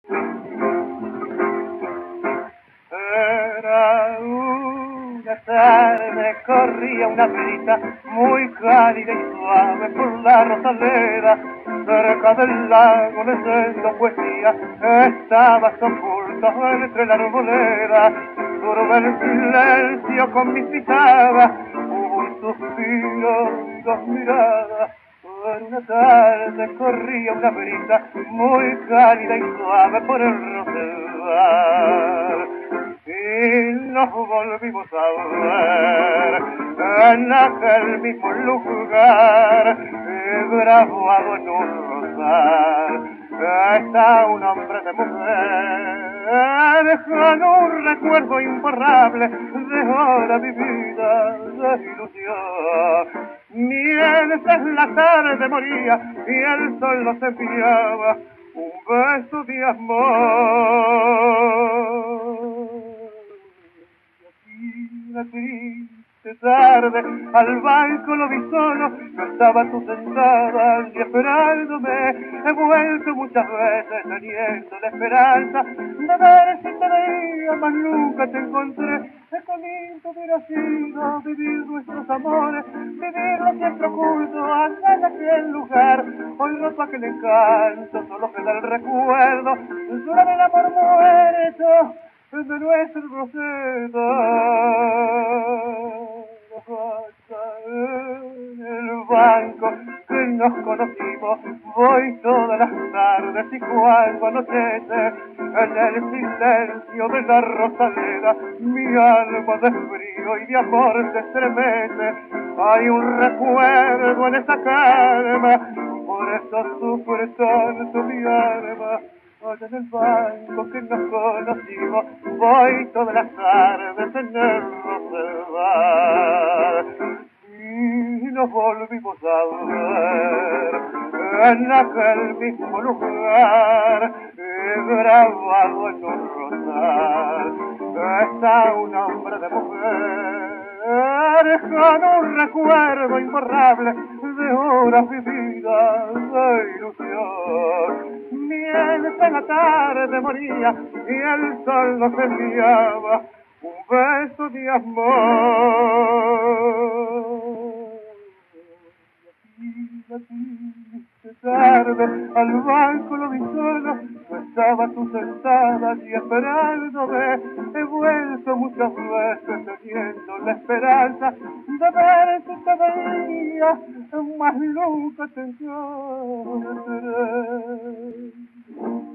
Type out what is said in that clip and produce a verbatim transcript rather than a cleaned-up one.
Era una tarde, corría una brisa muy cálida y suave por la Rosaleda, cerca del lago leyendo poesía, estabas oculto entre la arboleda, turba el silencio con mis pisadas, hubo un suspiro y dos miradas. Por una tarde corría una brisa muy cálida y suave por el rosedal, y nos volvimos a ver en aquel mismo lugar, graduado en un rosal. Está un hombre de mujer, dejan un recuerdo imborrable de hora vivida, de ilusión. Mientras la tarde moría y el sol nos enviaba un beso de amor. Y aquí la triste tarde al banco lo vi solo, no estaba tú sentada y esperándome. He vuelto muchas veces teniendo la esperanza de ver si te veía, mas nunca te encontré. Qué lindo hubiera sido vivir nuestros amores, vivirlo siempre oculto allá en aquel lugar. Hoy roto aquel encanto, solo queda el recuerdo, solo del amor muerto de nuestro Rosetta. En el banco que nos conocimos, voy todas las tardes y cuando anochece, en el silencio de la Rosaleda, mi alma de frío y de amor se estremece. Hay un recuerdo en esa calma, por eso sufre tanto mi alma. Allá en el banco que nos conocimos, voy todas las tardes en el rosedal, y nos volvimos a ver en aquel mismo lugar, grabado en un rosal. Está un hombre de mujer con un recuerdo imborrable de horas vividas de ilusión. Mientras la tarde moría y el sol nos enviaba un beso de amor. Y la triste tarde al banco lo vi solo, no estaba tú sentada y esperándome. He vuelto muchas veces teniendo la esperanza de ver si te veía, mas nunca te encontré.